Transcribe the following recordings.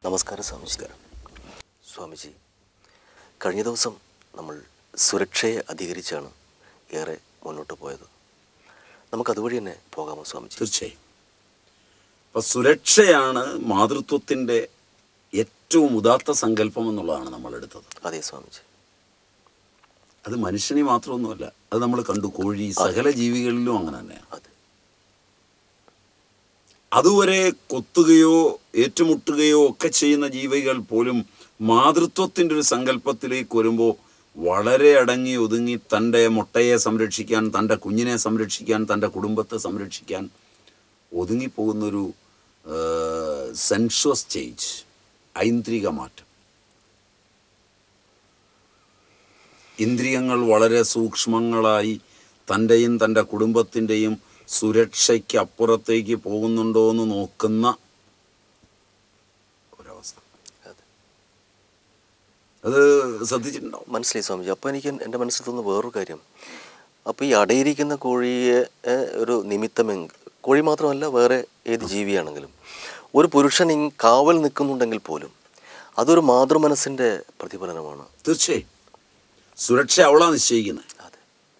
നമസ്കാരം സ്വാമിജി. സ്വാമിജി, കഴിഞ്ഞ ദിവസം നമ്മൾ സുരക്ഷയെ അധികരിച്ചാണ് ഏറെ മുന്നോട്ട് പോയത്. നമുക്കതുവഴി തന്നെ പോകാമോ സ്വാമിജി? തീർച്ചയായും. അപ്പം സുരക്ഷയാണ് മാതൃത്വത്തിൻ്റെ ഏറ്റവും ഉദാത്ത സങ്കല്പം എന്നുള്ളതാണ് നമ്മൾ എടുത്തത്. അതെ സ്വാമിജി. അത് മനുഷ്യനെ മാത്രമൊന്നുമല്ല, അത് നമ്മൾ കണ്ടു. കോഴി, സകല ജീവികളിലും അങ്ങനെ തന്നെയാണ്. അതെ. അതുവരെ കൊത്തുകയോ ഏറ്റുമുട്ടുകയോ ഒക്കെ ചെയ്യുന്ന ജീവികൾ പോലും മാതൃത്വത്തിൻ്റെ ഒരു സങ്കല്പത്തിലേക്ക് വരുമ്പോൾ വളരെ അടങ്ങി ഒതുങ്ങി തൻ്റെ മുട്ടയെ സംരക്ഷിക്കാൻ, തൻ്റെ കുഞ്ഞിനെ സംരക്ഷിക്കാൻ, തൻ്റെ കുടുംബത്തെ സംരക്ഷിക്കാൻ ഒതുങ്ങിപ്പോകുന്നൊരു സെൻഷ്വസ് ചേഞ്ച്, ഐന്ദ്രിക മാറ്റം. ഇന്ദ്രിയങ്ങൾ വളരെ സൂക്ഷ്മങ്ങളായി തൻ്റെയും തൻ്റെ കുടുംബത്തിൻ്റെയും സുരക്ഷയ്ക്ക് അപ്പുറത്തേക്ക് പോകുന്നുണ്ടോ എന്ന് നോക്കുന്ന ഒരവസ്ഥ. അത് ശ്രദ്ധിച്ചിട്ടുണ്ടാവും. മനസ്സിലായി സ്വാമിജി. അപ്പോൾ എനിക്ക് എൻ്റെ മനസ്സിൽ തോന്നുന്ന വേറൊരു കാര്യം, അപ്പോൾ ഈ അടയിരിക്കുന്ന കോഴിയെ ഒരു നിമിത്തമെങ്കിൽ, കോഴി മാത്രമല്ല വേറെ ഏത് ജീവിയാണെങ്കിലും, ഒരു പുരുഷൻ കാവൽ നിൽക്കുന്നുണ്ടെങ്കിൽ പോലും അതൊരു മാതൃമനസ്സിൻ്റെ പ്രതിഫലനമാണ്. തീർച്ചയായും. സുരക്ഷ അവളാ നിശ്ചയിക്കുന്നത്. അതെ.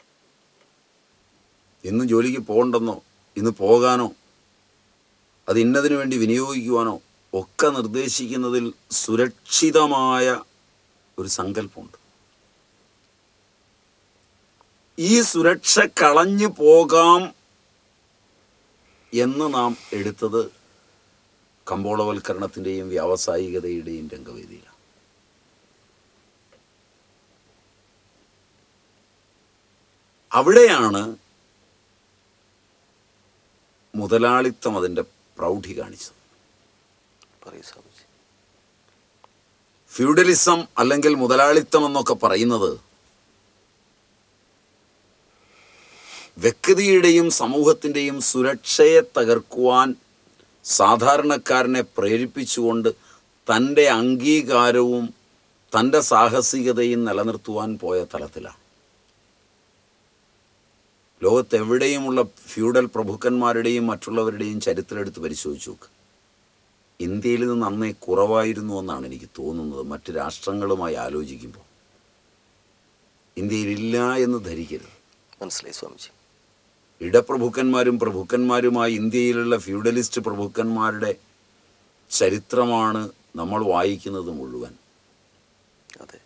ഇന്ന് ജോലിക്ക് പോകണ്ടെന്നോ ഇന്ന് പോകാനോ അത് ഇന്നതിനു വേണ്ടി വിനിയോഗിക്കുവാനോ ഒക്കെ നിർദ്ദേശിക്കുന്നതിൽ സുരക്ഷിതമായ ഒരു സങ്കല്പമുണ്ട്. ഈ സുരക്ഷ കളഞ്ഞു പോകാം എന്ന് നാം എടുത്തത് കമ്പോളവൽക്കരണത്തിൻ്റെയും വ്യാവസായികതയുടെയും രംഗവേദിയിലാണ്. അവിടെയാണ് മുതലാളിത്തം അതിൻ്റെ പ്രൗഢി കാണിച്ചത്. പറയൂ സ്വാമിജി. ഫ്യൂഡലിസം അല്ലെങ്കിൽ മുതലാളിത്തം എന്നൊക്കെ പറയുന്നത് വ്യക്തിയുടെയും സമൂഹത്തിൻ്റെയും സുരക്ഷയെ തകർക്കുവാൻ സാധാരണക്കാരനെ പ്രേരിപ്പിച്ചുകൊണ്ട് തൻ്റെ അംഗീകാരവും തൻ്റെ സാഹസികതയും നിലനിർത്തുവാൻ പോയ തലത്തിലാണ്. ലോകത്തെവിടെയുമുള്ള ഫ്യൂഡൽ പ്രഭുക്കന്മാരുടെയും മറ്റുള്ളവരുടെയും ചരിത്രം എടുത്ത് പരിശോധിച്ച് നോക്ക്. ഇന്ത്യയിൽ നിന്ന് അന്നേ കുറവായിരുന്നു എന്നാണ് എനിക്ക് തോന്നുന്നത്. മറ്റ് രാഷ്ട്രങ്ങളുമായി ആലോചിക്കുമ്പോൾ ഇന്ത്യയിലില്ല എന്ന് ധരിക്കരുത്. മനസ്സിലായി സ്വാമിജി. ഇടപ്രഭുക്കന്മാരും പ്രഭുക്കന്മാരുമായി ഇന്ത്യയിലുള്ള ഫ്യൂഡലിസ്റ്റ് പ്രഭുക്കന്മാരുടെ ചരിത്രമാണ് നമ്മൾ വായിക്കുന്നത് മുഴുവൻ. അതെ.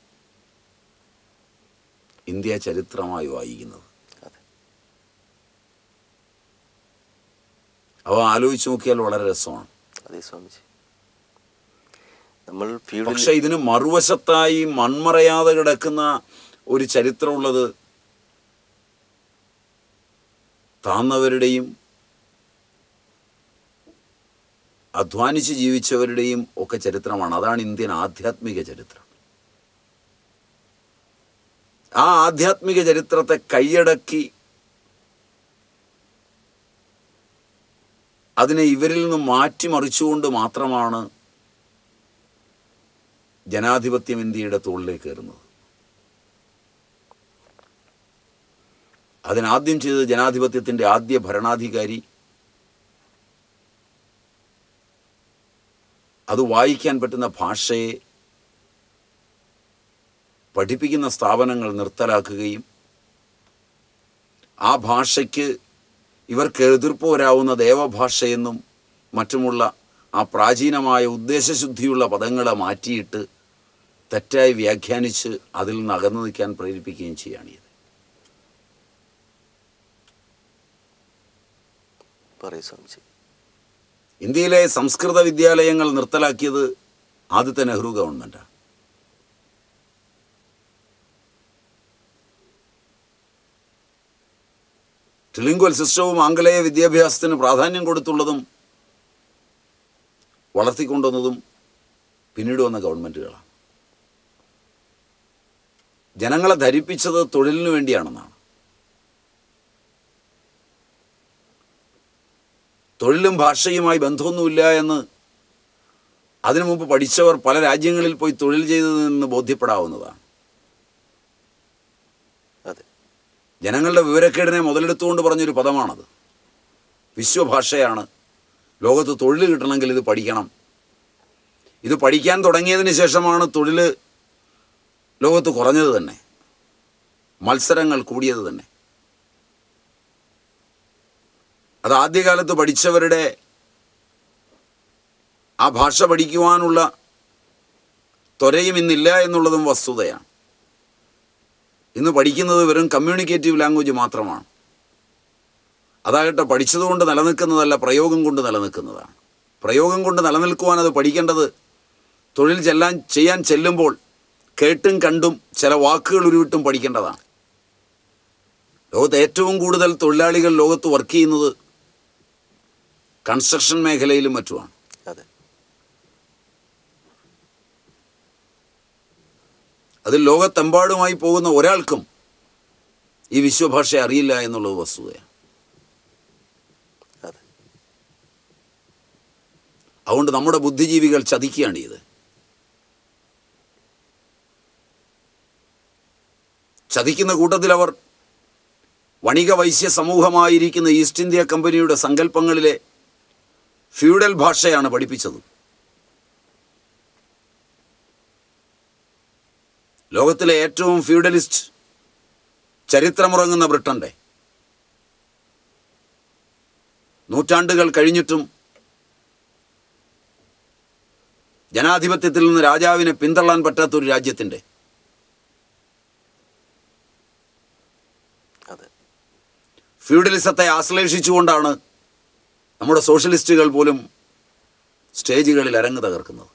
ഇന്ത്യ ചരിത്രമായി വായിക്കുന്നത്. അവ ആലോചിച്ച് നോക്കിയാൽ വളരെ രസമാണ്. അതെ സ്വാമിജി. നമ്മൾ പക്ഷെ ഇതിന് മറുവശത്തായി മൺമറയാതെ കിടക്കുന്ന ഒരു ചരിത്രമുള്ളത് താന്നവരുടെയും അധ്വാനിച്ച് ജീവിച്ചവരുടെയും ഒക്കെ ചരിത്രമാണ്. അതാണ് ഇന്ത്യൻ ആധ്യാത്മിക ചരിത്രം. ആ ആധ്യാത്മിക ചരിത്രത്തെ കൈയടക്കി അതിനെ ഇവരിൽ നിന്ന് മാറ്റിമറിച്ചുകൊണ്ട് മാത്രമാണ് ജനാധിപത്യം ഇന്ത്യയുടെ തോളിലേക്ക് കയറുന്നത്. അതിനാദ്യം ചെയ്തത് ജനാധിപത്യത്തിൻ്റെ ആദ്യ ഭരണാധികാരി അത് വായിക്കാൻ പറ്റുന്ന ഭാഷയെ പഠിപ്പിക്കുന്ന സ്ഥാപനങ്ങൾ നിർത്തലാക്കുകയും ആ ഭാഷയ്ക്ക് ഇവർക്ക് എതിർപ്പ് വരാവുന്ന ദേവഭാഷയെന്നും മറ്റുമുള്ള ആ പ്രാചീനമായ ഉദ്ദേശശുദ്ധിയുള്ള പദങ്ങളെ മാറ്റിയിട്ട് തെറ്റായി വ്യാഖ്യാനിച്ച് അതിൽ നിന്ന് അകന്നു നിൽക്കാൻ പ്രേരിപ്പിക്കുകയും ചെയ്യുകയാണ് ഇത്. പറയൂ സ്വാമിജി. ഇന്ത്യയിലെ സംസ്കൃത വിദ്യാലയങ്ങൾ നിർത്തലാക്കിയത് ആദ്യത്തെ നെഹ്റു ഗവൺമെൻറ്റാണ്. ട്രിലിംഗ്വൽ സിസ്റ്റവും ആംഗലേയ വിദ്യാഭ്യാസത്തിന് പ്രാധാന്യം കൊടുത്തുള്ളതും വളർത്തിക്കൊണ്ടുവന്നതും പിന്നീട് വന്ന ഗവൺമെൻറ്റുകളാണ്. ജനങ്ങളെ ധരിപ്പിച്ചത് തൊഴിലിനു വേണ്ടിയാണെന്നാണ്. തൊഴിലും ഭാഷയുമായി ബന്ധമൊന്നുമില്ല എന്ന് അതിനു മുമ്പ് പഠിച്ചവർ പല രാജ്യങ്ങളിൽ പോയി തൊഴിൽ ചെയ്തതെന്ന് ബോധ്യപ്പെടാവുന്നതാണ്. ജനങ്ങളുടെ വിവരക്കേടിനെ മുതലെടുത്തുകൊണ്ട് പറഞ്ഞൊരു പദമാണത്. വിശ്വഭാഷയാണ്, ലോകത്ത് തൊഴിൽ കിട്ടണമെങ്കിൽ ഇത് പഠിക്കണം ഇത് പഠിക്കാൻ തുടങ്ങിയതിന് ശേഷമാണ് തൊഴിൽ ലോകത്ത് കുറഞ്ഞത് തന്നെ, മത്സരങ്ങൾ കൂടിയത് തന്നെ. അത് ആദ്യകാലത്ത് പഠിച്ചവരുടെ ആ ഭാഷ പഠിക്കുവാനുള്ള ത്വരയും ഇന്നില്ല എന്നുള്ളതും വസ്തുതയാണ്. ഇന്ന് പഠിക്കുന്നത് വെറും കമ്മ്യൂണിക്കേറ്റീവ് ലാംഗ്വേജ് മാത്രമാണ്. അതാകട്ടെ പഠിച്ചതുകൊണ്ട് നിലനിൽക്കുന്നതല്ല, പ്രയോഗം കൊണ്ട് നിലനിൽക്കുന്നതാണ്. പ്രയോഗം കൊണ്ട് നിലനിൽക്കുവാൻ അത് പഠിക്കേണ്ടത് തൊഴിൽ ചെയ്യാൻ ചെല്ലുമ്പോൾ കേട്ടും കണ്ടും ചില വാക്കുകൾ ഉരുവിട്ടും പഠിക്കേണ്ടതാണ്. ലോകത്ത് ഏറ്റവും കൂടുതൽ തൊഴിലാളികൾ ലോകത്ത് വർക്ക് ചെയ്യുന്നത് കൺസ്ട്രക്ഷൻ മേഖലയിലും മറ്റുമാണ്. അതെ. അതിൽ ലോകത്തെമ്പാടുമായി പോകുന്ന ഒരാൾക്കും ഈ വിശ്വഭാഷ അറിയില്ല എന്നുള്ളത് വസ്തുതയാണ്. അതെ. അതുകൊണ്ട് നമ്മുടെ ബുദ്ധിജീവികൾ ചതിക്കുകയാണ് ഇത്. ചതിക്കുന്ന കൂട്ടത്തിൽ അവർ വണിക വൈശ്യ സമൂഹമായിരിക്കുന്ന ഈസ്റ്റ് ഇന്ത്യ കമ്പനിയുടെ സങ്കല്പങ്ങളിലെ ഫ്യൂഡൽ ഭാഷയാണ് പഠിപ്പിച്ചത്. ലോകത്തിലെ ഏറ്റവും ഫ്യൂഡലിസ്റ്റ് ചരിത്രമുറങ്ങുന്ന ബ്രിട്ടൻ്റെ നൂറ്റാണ്ടുകൾ കഴിഞ്ഞിട്ടും ജനാധിപത്യത്തിൽ നിന്ന് രാജാവിനെ പിന്തള്ളാൻ പറ്റാത്തൊരു രാജ്യത്തിൻ്റെ ഫ്യൂഡലിസത്തെ ആശ്ലേഷിച്ചുകൊണ്ടാണ് നമ്മുടെ സോഷ്യലിസ്റ്റുകൾ പോലും സ്റ്റേജുകളിൽ അരങ്ങ് തകർക്കുന്നത്.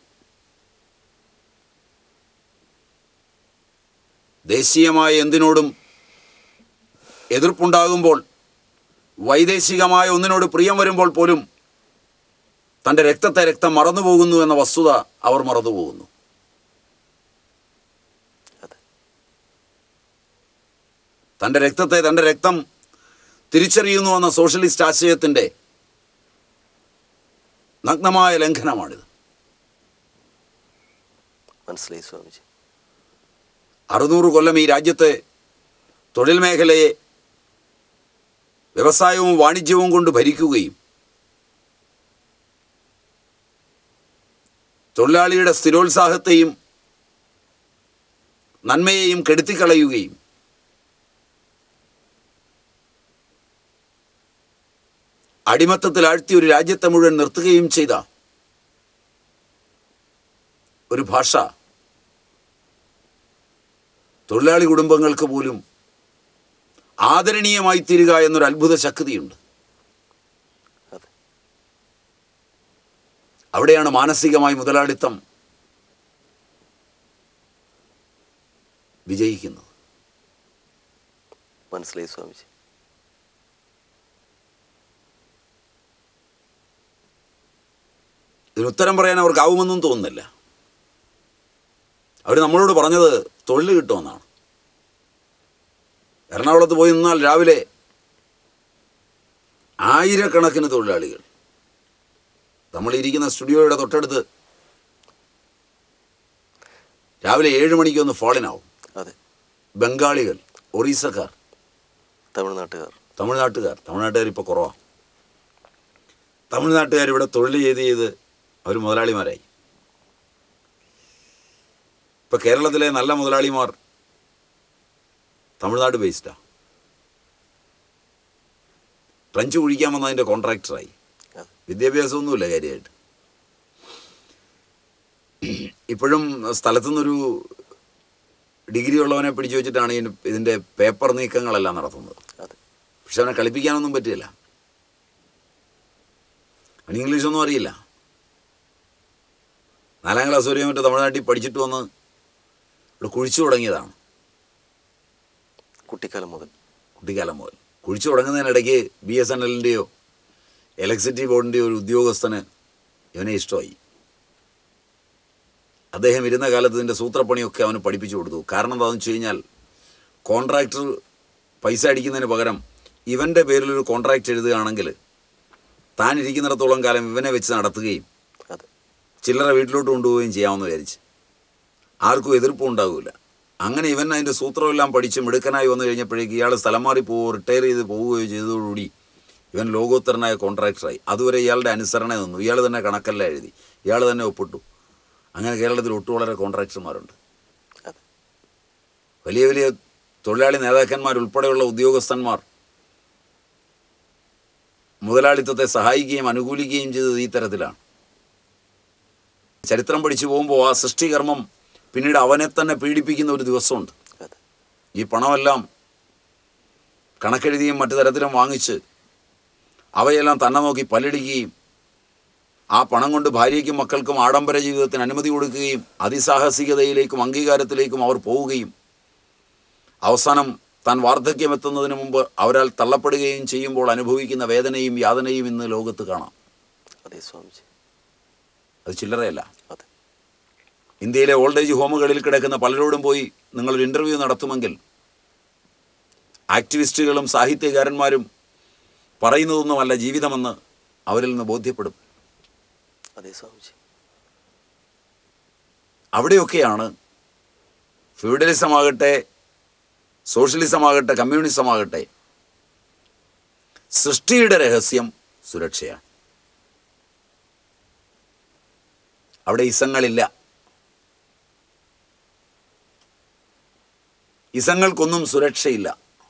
ദേശീയമായ എന്തിനോടും എതിർപ്പുണ്ടാകുമ്പോൾ, വൈദേശികമായ ഒന്നിനോട് പ്രിയം വരുമ്പോൾ പോലും തൻ്റെ രക്തം മറന്നുപോകുന്നു എന്ന വസ്തുത അവർ മറന്നുപോകുന്നു. തൻ്റെ രക്തം തിരിച്ചറിയുന്നു എന്ന സോഷ്യലിസ്റ്റ് ആശയത്തിൻ്റെ നഗ്നമായ ലംഘനമാണിത്. മനസ്സിലായി സ്വാമിജി. 600 കൊല്ലം ഈ രാജ്യത്തെ തൊഴിൽ മേഖലയെ വ്യവസായവും വാണിജ്യവും കൊണ്ട് ഭരിക്കുകയും തൊഴിലാളിയുടെ സ്ഥിരോത്സാഹത്തെയും നന്മയെയും കെടുത്തിക്കളയുകയും അടിമത്തത്തിൽ ആഴ്ത്തി ഒരു രാജ്യത്തെ മുഴുവൻ നിർത്തുകയും ചെയ്ത ഒരു ഭാഷ തൊഴിലാളി കുടുംബങ്ങൾക്ക് പോലും ആദരണീയമായി തീരുക എന്നൊരു അത്ഭുത ശക്തിയുണ്ട്. അവിടെയാണ് മാനസികമായി മുതലാളിത്തം വിജയിക്കുന്നത്. മനസ്സിലായി സ്വാമിജി. ഇതിനുത്തരം പറയാൻ അവർക്കാവുമെന്നും തോന്നുന്നില്ല. അവർ നമ്മളോട് പറഞ്ഞത് തൊഴിൽ കിട്ടുമെന്നാണ്. എറണാകുളത്ത് പോയി നിന്നാൽ രാവിലെ ആയിരക്കണക്കിന് തൊഴിലാളികൾ, നമ്മളിരിക്കുന്ന സ്റ്റുഡിയോയുടെ തൊട്ടടുത്ത് രാവിലെ 7 മണിക്ക് ഒന്ന് ഫോളിനാവും. അതെ. ബംഗാളികൾ, ഒറീസക്കാർ, തമിഴ്നാട്ടുകാർ ഇപ്പോൾ കുറവാണ്. തമിഴ്നാട്ടുകാർ ഇവിടെ തൊഴിൽ ചെയ്ത് അവർ മുതലാളിമാരായി. ഇപ്പം കേരളത്തിലെ നല്ല മുതലാളിമാർ തമിഴ്നാട് ബേസ്ഡാണ്. ട്രഞ്ച് കുഴിക്കാൻ വന്നതിൻ്റെ കോൺട്രാക്ടറായി. വിദ്യാഭ്യാസമൊന്നുമില്ല കാര്യമായിട്ട്. ഇപ്പോഴും സ്ഥലത്തുനിന്നൊരു ഡിഗ്രി ഉള്ളവനെ പിടിച്ചു വെച്ചിട്ടാണ് ഇതിൻ്റെ പേപ്പർ നീക്കങ്ങളെല്ലാം നടത്തുന്നത്. പക്ഷെ അവനെ കളിപ്പിക്കാനൊന്നും പറ്റില്ല. അവന് ഇംഗ്ലീഷൊന്നും അറിയില്ല. 4ാം ക്ലാസ് വരെയോ മറ്റോ തമിഴ്നാട്ടിൽ പഠിച്ചിട്ട് വന്ന് ഇവിടെ കുഴിച്ചു തുടങ്ങിയതാണ്. കുട്ടിക്കാലം മുതൽ കുഴിച്ചു തുടങ്ങുന്നതിനിടയ്ക്ക് BSNLൻ്റെയോ ഇലക്ട്രിസിറ്റി ബോർഡിൻ്റെയോ ഒരു ഉദ്യോഗസ്ഥന് ഇവനെ ഇഷ്ടമായി. അദ്ദേഹം ഇരുന്ന കാലത്ത് ഇതിൻ്റെ സൂത്രപ്പണിയൊക്കെ അവന് പഠിപ്പിച്ചു കൊടുത്തു. കാരണം എന്താണെന്ന് വെച്ച് കഴിഞ്ഞാൽ കോൺട്രാക്ടർ പൈസ അടിക്കുന്നതിന് പകരം ഇവൻ്റെ പേരിലൊരു കോൺട്രാക്റ്റ് എഴുതുകയാണെങ്കിൽ താൻ ഇരിക്കുന്നിടത്തോളം കാലം ഇവനെ വെച്ച് നടത്തുകയും ചില്ലറ വീട്ടിലോട്ട് കൊണ്ടുപോവുകയും ചെയ്യാമെന്ന് വിചാരിച്ച് ആർക്കും എതിർപ്പും ഉണ്ടാകില്ല. അങ്ങനെ ഇവൻ അതിൻ്റെ സൂത്രമെല്ലാം പഠിച്ച് മിടുക്കനായി വന്നു കഴിഞ്ഞപ്പോഴേക്ക് ഇയാൾ സ്ഥലം മാറി പോവുകയോ റിട്ടയർ ചെയ്ത് പോവുകയോ ചെയ്തതോടുകൂടി ഇവൻ ലോകോത്തരനായ കോൺട്രാക്ടറായി. അതുവരെ ഇയാളുടെ അനുസരണ നിന്നു. ഇയാൾ തന്നെ കണക്കെല്ലാം എഴുതി, ഇയാൾ തന്നെ ഒപ്പിട്ടു. അങ്ങനെ കേരളത്തിൽ ഒട്ടു വളരെ കോൺട്രാക്ടർമാരുണ്ട്. അതെ. വലിയ വലിയ തൊഴിലാളി നേതാക്കന്മാരുൾപ്പെടെയുള്ള ഉദ്യോഗസ്ഥന്മാർ മുതലാളിത്തത്തെ സഹായിക്കുകയും അനുകൂലിക്കുകയും ചെയ്തത് ഈ തരത്തിലാണ്. ചരിത്രം പഠിച്ചു പോകുമ്പോൾ ആ സൃഷ്ടികർമ്മം പിന്നീട് അവനെ തന്നെ പീഡിപ്പിക്കുന്ന ഒരു ദിവസമുണ്ട്. ഈ പണമെല്ലാം കണക്കെഴുതിയും മറ്റു തരത്തിലും വാങ്ങിച്ച് അവയെല്ലാം തന്നെ നോക്കി പല്ലടിക്കുകയും ആ പണം കൊണ്ട് ഭാര്യയ്ക്കും മക്കൾക്കും ആഡംബര ജീവിതത്തിന് അനുമതി കൊടുക്കുകയും അതിസാഹസികതയിലേക്കും അംഗീകാരത്തിലേക്കും അവർ പോവുകയും അവസാനം താൻ വാർദ്ധക്യമെത്തുന്നതിന് മുമ്പ് അവരാൽ തള്ളപ്പെടുകയും ചെയ്യുമ്പോൾ അനുഭവിക്കുന്ന വേദനയും യാതനയും ഇന്ന് ലോകത്ത് കാണാം. അതെ സ്വാമിജി, അത് ചില്ലറയല്ല. അതെ. ഇന്ത്യയിലെ ഓൾഡ് ഏജ് ഹോമുകളിൽ കിടക്കുന്ന പലരോടും പോയി നിങ്ങളൊരു ഇൻ്റർവ്യൂ നടത്തുമെങ്കിൽ ആക്ടിവിസ്റ്റുകളും സാഹിത്യകാരന്മാരും പറയുന്നതൊന്നുമല്ല ജീവിതമെന്ന് അവരിൽ നിന്ന് ബോധ്യപ്പെടും. അതെ സ്വാമിജി. അവിടെയൊക്കെയാണ് ഫ്യൂഡലിസമാകട്ടെ, സോഷ്യലിസമാകട്ടെ, കമ്മ്യൂണിസമാകട്ടെ, സൃഷ്ടിയുടെ രഹസ്യം സുരക്ഷയാണ്. അവിടെ ഇസങ്ങളില്ല. ഇസങ്ങൾക്കൊന്നും സുരക്ഷയില്ല.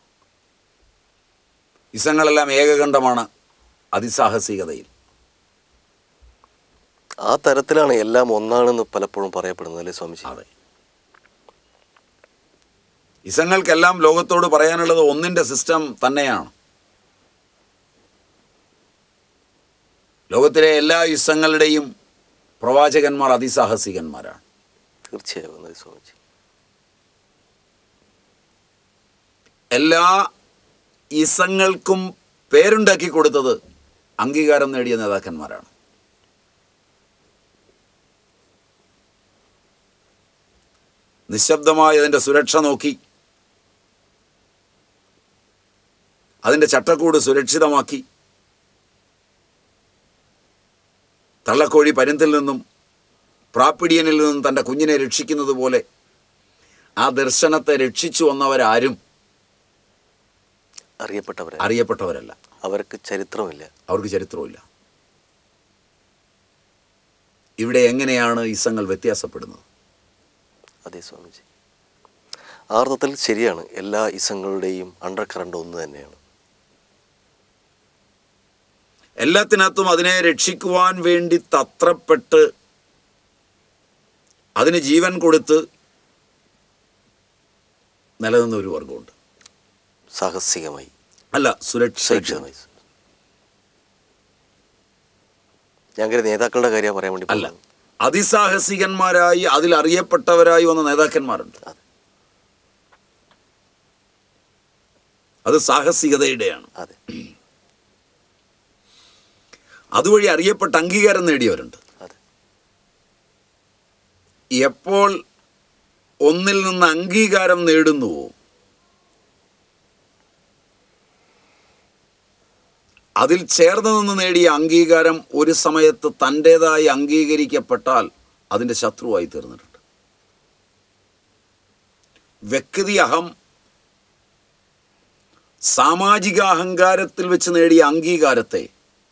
ഇസങ്ങളെല്ലാം ഏകകണ്ഠമാണ് അതിസാഹസികതയിൽ. ആ തരത്തിലാണ് എല്ലാം ഒന്നാണെന്ന് പലപ്പോഴും പറയപ്പെടുന്നത് അല്ലേ സ്വാമിജി? അതെ. ഇസങ്ങൾക്കെല്ലാം ലോകത്തോട് പറയാനുള്ളത് ഒന്നിൻ്റെ സിസ്റ്റം തന്നെയാണ്. ലോകത്തിലെ എല്ലാ ഇസങ്ങളുടെയും പ്രവാചകന്മാർ അതിസാഹസികന്മാരാണ്. തീർച്ചയായും അതെ സ്വാമിജി. എല്ലാ ഇസങ്ങൾക്കും പേരുണ്ടാക്കി കൊടുത്തത് അംഗീകാരം നേടിയ നേതാക്കന്മാരാണ്. നിശബ്ദമായി അതിൻ്റെ സുരക്ഷ നോക്കി, അതിൻ്റെ ചട്ടക്കൂട് സുരക്ഷിതമാക്കി, തള്ളക്കോഴി പരുന്തിൽ നിന്നും പ്രാപ്പിടിയനിൽ നിന്നും തൻ്റെ കുഞ്ഞിനെ രക്ഷിക്കുന്നത് പോലെ ആ ദർശനത്തെ രക്ഷിച്ചു വന്നവരാരും അറിയപ്പെട്ടവരല്ല. അവർക്ക് ചരിത്രമില്ല. ഇവിടെ എങ്ങനെയാണ് ഇസങ്ങൾ വ്യത്യാസപ്പെടുന്നത്? അതെ സ്വാമിജി, ആ അർത്ഥത്തിൽ ശരിയാണ്. എല്ലാ ഇസങ്ങളുടെയും അണ്ടർ കറണ്ട് ഒന്ന് തന്നെയാണ്. എല്ലാത്തിനകത്തും അതിനെ രക്ഷിക്കുവാൻ വേണ്ടി തത്രപ്പെട്ട് അതിന് ജീവൻ കൊടുത്ത് നിലനിന്ന ഒരു വർഗമുണ്ട്. സാഹസികമായി അല്ല, സുരക്ഷിതമായി. ഞാൻ കരുതി നേതാക്കളുടെ കാര്യം പറയാൻ വേണ്ടി അല്ല, അതിസാഹസികന്മാരായി അതിൽ അറിയപ്പെട്ടവരായി വന്ന നേതാക്കന്മാരുണ്ട്. അത് സാഹസികതയുടെയാണ്. അതെ. അതുവഴി അറിയപ്പെട്ട അംഗീകാരം നേടിയവരുണ്ട്. എപ്പോൾ ഒന്നിൽ നിന്ന് അംഗീകാരം നേടുന്നുവോ അതിൽ ചേർന്ന് നിന്ന് നേടിയ അംഗീകാരം ഒരു സമയത്ത് തൻ്റേതായി അംഗീകരിക്കപ്പെട്ടാൽ അതിൻ്റെ ശത്രുവായി തീർന്നിട്ടുണ്ട്. വ്യക്തി അഹം സാമാജിക അഹങ്കാരത്തിൽ വെച്ച് നേടിയ അംഗീകാരത്തെ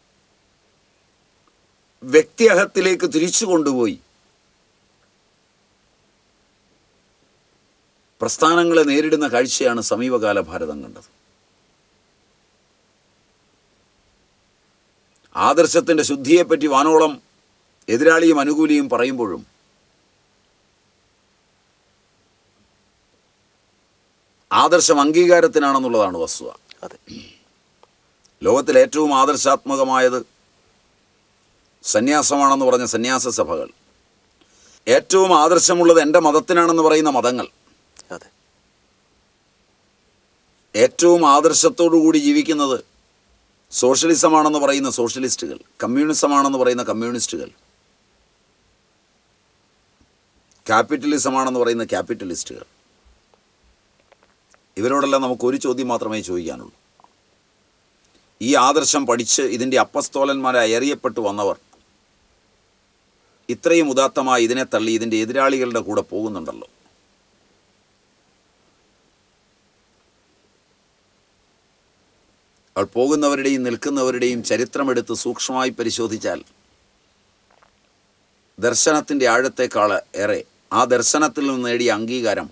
വ്യക്തിഅഹത്തിലേക്ക് തിരിച്ചു കൊണ്ടുപോയി പ്രസ്ഥാനങ്ങളെ നേരിടുന്ന കാഴ്ചയാണ് സമീപകാല ഭാരതം കണ്ടത്. ആദർശത്തിൻ്റെ ശുദ്ധിയെപ്പറ്റി വാനോളം എതിരാളിയും അനുകൂലിയും പറയുമ്പോഴും ആദർശം അംഗീകാരത്തിനാണെന്നുള്ളതാണ് വസ്തുത. അതെ. ലോകത്തിൽ ഏറ്റവും ആദർശാത്മകമായത് സന്യാസമാണെന്ന് പറഞ്ഞ സന്യാസ സഭകൾ, ഏറ്റവും ആദർശമുള്ളത് എൻ്റെ മതത്തിനാണെന്ന് പറയുന്ന മതങ്ങൾ, അതെ, ഏറ്റവും ആദർശത്തോടുകൂടി ജീവിക്കുന്നത് സോഷ്യലിസമാണെന്ന് പറയുന്ന സോഷ്യലിസ്റ്റുകൾ, കമ്മ്യൂണിസമാണെന്ന് പറയുന്ന കമ്മ്യൂണിസ്റ്റുകൾ, ക്യാപിറ്റലിസമാണെന്ന് പറയുന്ന ക്യാപിറ്റലിസ്റ്റുകൾ, ഇവരോടെല്ലാം നമുക്കൊരു ചോദ്യം മാത്രമേ ചോദിക്കാനുള്ളൂ. ഈ ആദർശം പഠിച്ച് ഇതിൻ്റെ അപ്പസ്തോലന്മാരായി അറിയപ്പെട്ടു വന്നവർ ഇത്രയും ഉദാത്തമായി ഇതിനെ തള്ളി ഇതിൻ്റെ എതിരാളികളുടെ കൂടെ പോകുന്നുണ്ടല്ലോ. അവൾ പോകുന്നവരുടെയും നിൽക്കുന്നവരുടെയും ചരിത്രമെടുത്ത് സൂക്ഷ്മമായി പരിശോധിച്ചാൽ ദർശനത്തിൻ്റെ ആഴത്തേക്കാൾ ഏറെ ആ ദർശനത്തിൽ നിന്ന് നേടിയ അംഗീകാരം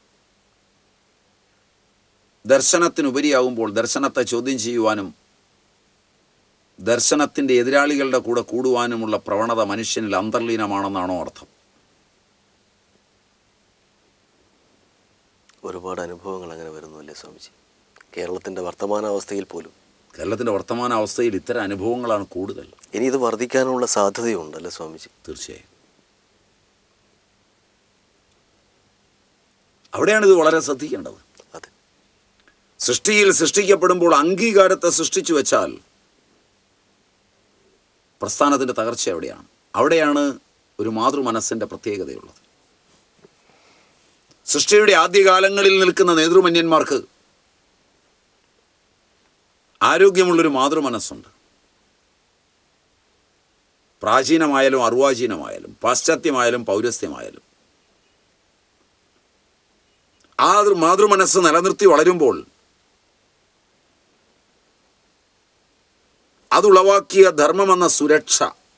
ദർശനത്തിനുപരിയാകുമ്പോൾ ദർശനത്തെ ചോദ്യം ചെയ്യുവാനും ദർശനത്തിൻ്റെ എതിരാളികളുടെ കൂടെ കൂടുവാനുമുള്ള പ്രവണത മനുഷ്യനിൽ അന്തർലീനമാണെന്നാണോ അർത്ഥം? ഒരുപാട് അനുഭവങ്ങൾ അങ്ങനെ വരുന്നു അല്ലേ സ്വാമിജി? കേരളത്തിൻ്റെ വർത്തമാനാവസ്ഥയിൽ പോലും. കേരളത്തിൻ്റെ വർത്തമാനാവസ്ഥയിൽ ഇത്തരം അനുഭവങ്ങളാണ് കൂടുതൽ. ഇനി ഇത് വർദ്ധിക്കാനുള്ള സാധ്യതയുണ്ടല്ലേ സ്വാമിജി? തീർച്ചയായും. അവിടെയാണ് ഇത് വളരെ ശ്രദ്ധിക്കേണ്ടത്. അതെ. സൃഷ്ടിയിൽ സൃഷ്ടിക്കപ്പെടുമ്പോൾ അംഗീകാരത്തെ സൃഷ്ടിച്ചു വെച്ചാൽ പ്രസ്ഥാനത്തിൻ്റെ തകർച്ച എവിടെയാണ്? അവിടെയാണ് ഒരു മാതൃമനസ്സിൻ്റെ പ്രത്യേകതയുള്ളത്. സൃഷ്ടിയുടെ ആദ്യകാലങ്ങളിൽ നിൽക്കുന്ന നേതൃമന്യന്മാർക്ക് ആരോഗ്യമുള്ളൊരു മാതൃമനസ്സുണ്ട്. പ്രാചീനമായാലും അർവാചീനമായാലും പാശ്ചാത്യമായാലും പൗരസ്ത്യമായാലും ആ മാതൃമനസ്സ് നിലനിർത്തി വളരുമ്പോൾ അതുളവാക്കിയ ധർമ്മമെന്ന സുരക്ഷ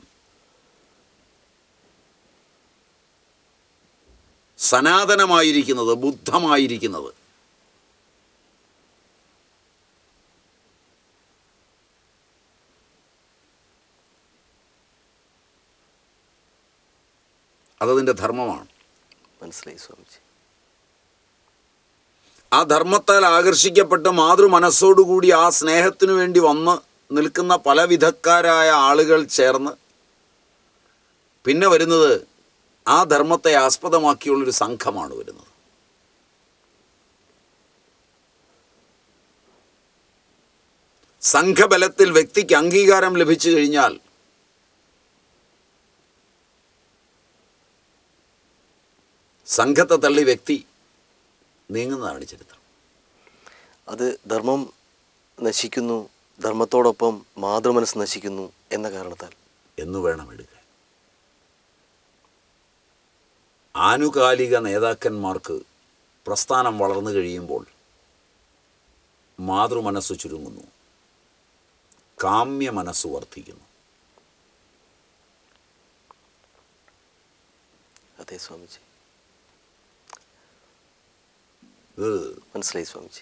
സനാതനമായിരിക്കുന്നത്, ബുദ്ധമായിരിക്കുന്നത് അതതിൻ്റെ ധർമ്മമാണ്. മനസ്സിലായി സ്വാമിജി. ആ ധർമ്മത്താൽ ആകർഷിക്കപ്പെട്ട് മാതൃമനസ്സോടുകൂടി ആ സ്നേഹത്തിനു വേണ്ടി വന്ന് നിൽക്കുന്ന പല വിധക്കാരായ ആളുകൾ ചേർന്ന് പിന്നെ വരുന്നത് ആ ധർമ്മത്തെ ആസ്പദമാക്കിയുള്ളൊരു സംഘമാണ് വരുന്നത്. സംഘബലത്തിൽ വ്യക്തിക്ക് അംഗീകാരം ലഭിച്ചു കഴിഞ്ഞാൽ സംഘത്തെ തള്ളി വ്യക്തി നീങ്ങുന്നതാണ് ചരിത്രം. അത് ധർമ്മം നശിക്കുന്നു, ധർമ്മത്തോടൊപ്പം മാതൃമനസ്സ് നശിക്കുന്നു എന്ന കാരണത്താൽ എന്നു വേണം എടുക്കാൻ. ആനുകാലിക നേതാക്കന്മാർക്ക് പ്രസ്ഥാനം വളർന്നു കഴിയുമ്പോൾ മാതൃമനസ്സ് ചുരുങ്ങുന്നു, കാമ്യ മനസ്സ് വർദ്ധിക്കുന്നു. അതെ സ്വാമിജി, ഇത് മനസ്സിലായി സ്വാമിജി.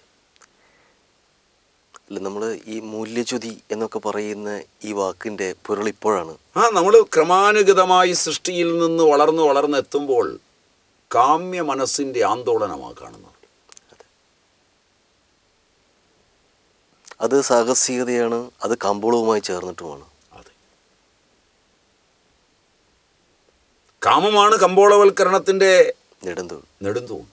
അല്ല, നമ്മൾ ഈ മൂല്യച്യുതി എന്നൊക്കെ പറയുന്ന ഈ വാക്കിൻ്റെ പൊരുളിപ്പോഴാണ് നമ്മൾ ക്രമാനുഗതമായി സൃഷ്ടിയിൽ നിന്ന് വളർന്നെത്തുമ്പോൾ കാമ്യ മനസ്സിൻ്റെ ആന്തോളനമാണ് കാണുന്നത്. അത് സാഹസികതയാണ്, അത് കമ്പോളവുമായി ചേർന്നിട്ടുമാണ്. അതെ, കാമമാണ് കമ്പോളവൽക്കരണത്തിൻ്റെ നെടുന്തൂൺ.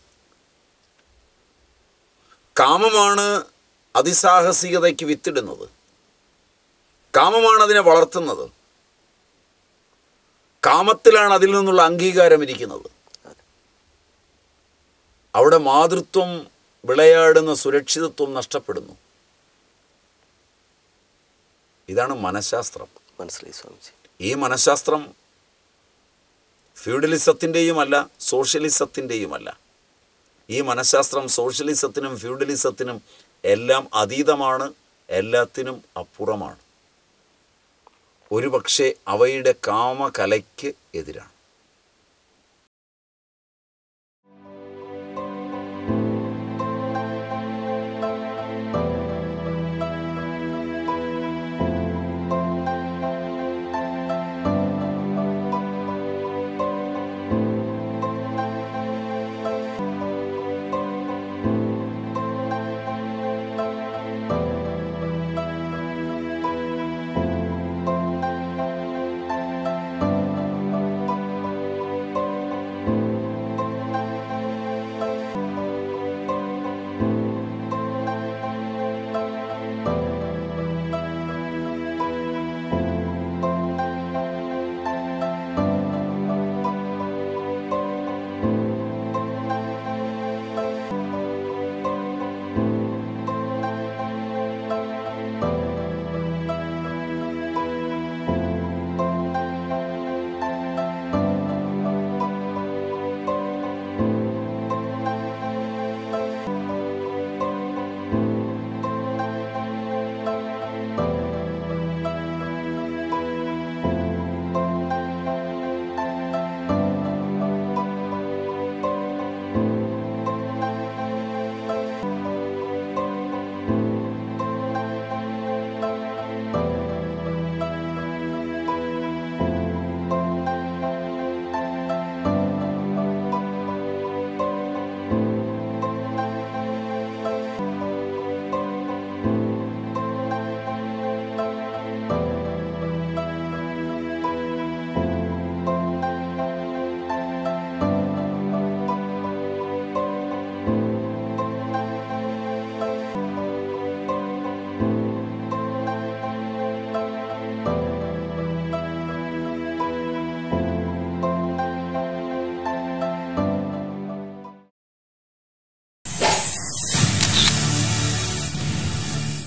കാമമാണ് അതിസാഹസികതയ്ക്ക് വിത്തിടുന്നത്. കാമമാണ് അതിനെ വളർത്തുന്നത്. കാമത്തിലാണ് അതിൽ നിന്നുള്ള അംഗീകാരം ഇരിക്കുന്നത്. അവിടെ മാതൃത്വം വിളയാടുന്ന സുരക്ഷിതത്വം നഷ്ടപ്പെടുന്നു. ഇതാണ് മനഃശാസ്ത്രം. മനസ്സിലായി സ്വാമിജി. ഈ മനഃശാസ്ത്രം ഫ്യൂഡലിസത്തിൻ്റെയുമല്ല സോഷ്യലിസത്തിൻ്റെയുമല്ല. ഈ മനഃശാസ്ത്രം സോഷ്യലിസത്തിനും ഫ്യൂഡലിസത്തിനും എല്ലാം അതീതമാണ്, എല്ലാത്തിനും അപ്പുറമാണ്. ഒരുപക്ഷെ അവയുടെ കാമകലയ്ക്ക് എതിരാണ്.